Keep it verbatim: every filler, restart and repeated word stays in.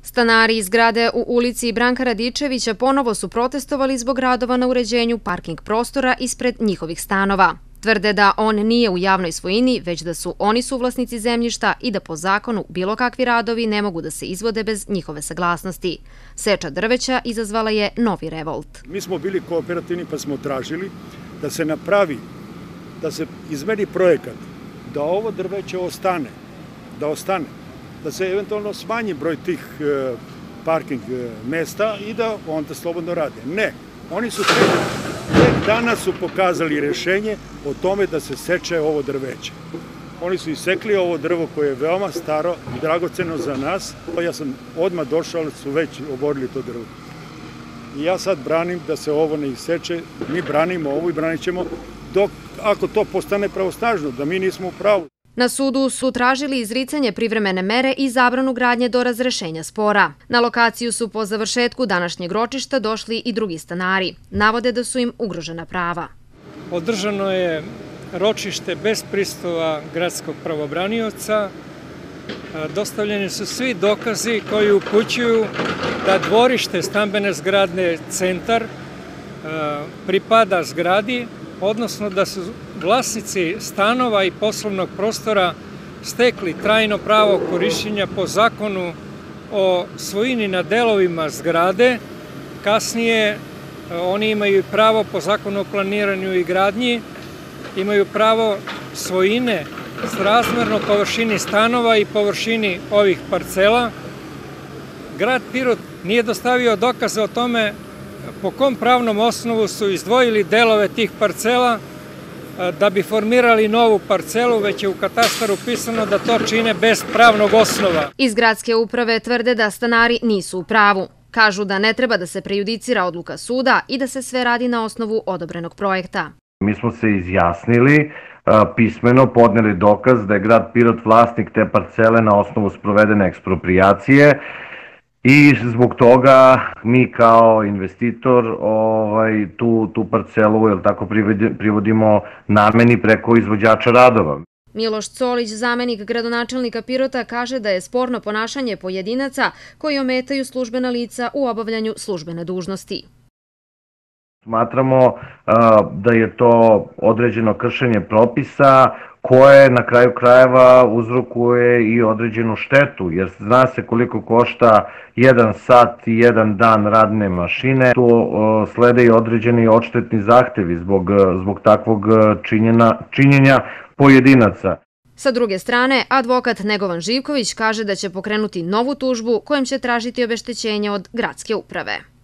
Stanari iz zgrade u ulici Branka Radičevića ponovo su protestovali zbog radova na uređenju parking prostora ispred njihovih stanova. Tvrde da on nije u javnoj svojini, već da su oni suvlasnici zemljišta i da po zakonu bilo kakvi radovi ne mogu da se izvode bez njihove saglasnosti. Seča drveća izazvala je novi revolt. Mi smo bili kooperativni pa smo tražili da se napravi, da se izmeni projekat, da ovo drveće ostane, da ostane, da se eventualno smanji broj tih parking mesta i da onda slobodno rade. Ne, oni su tek danas su pokazali rešenje o tome da se seče ovo drveće. Oni su isekli ovo drvo koje je veoma staro i dragoceno za nas. Ja sam odmah došao, ali su već oborili to drvo. I ja sad branim da se ovo ne iseče, mi branimo ovo i branit ćemo dok, ako to postane pravosnažno, da mi nismo u pravu. Na sudu su tražili izricanje privremene mere i zabranu gradnje do razrešenja spora. Na lokaciju su po završetku današnjeg ročišta došli i drugi stanari. Navode da su im ugrožena prava. Održano je ročište bez pristupa gradskog pravobranioca. Dostavljeni su svi dokazi koji upućuju da dvorište stambene zgrade Centar pripada zgradi, odnosno da su vlasnici stanova i poslovnog prostora stekli trajno pravo korišćenja po zakonu o svojini na delovima zgrade. Kasnije oni imaju pravo po zakonu o planiranju i gradnji, imaju pravo svojine srazmerno površini stanova i površini ovih parcela. Grad Pirot nije dostavio dokaze o tome po kom pravnom osnovu su izdvojili delove tih parcela da bi formirali novu parcelu, već je u katastaru pisano da to čine bez pravnog osnova. Iz gradske uprave tvrde da stanari nisu u pravu. Kažu da ne treba da se prejudicira odluka suda i da se sve radi na osnovu odobrenog projekta. Mi smo se izjasnili, pismeno podneli dokaz da je grad Pirot vlasnik te parcele na osnovu sprovedene eksproprijacije i zbog toga mi kao investitor ovaj, tu, tu parcelu jel tako, privodimo nameni preko izvođača radova. Miloš Colić, zamenik gradonačelnika Pirota, kaže da je sporno ponašanje pojedinaca koji ometaju službena lica u obavljanju službene dužnosti. Smatramo da je to određeno kršenje propisa koje na kraju krajeva uzrokuje i određenu štetu, jer zna se koliko košta jedan sat i jedan dan radne mašine. Tu slede i određeni odštetni zahtevi zbog, zbog takvog činjena, činjenja pojedinaca. Sa druge strane, advokat Negovan Živković kaže da će pokrenuti novu tužbu kojom će tražiti obeštećenje od gradske uprave.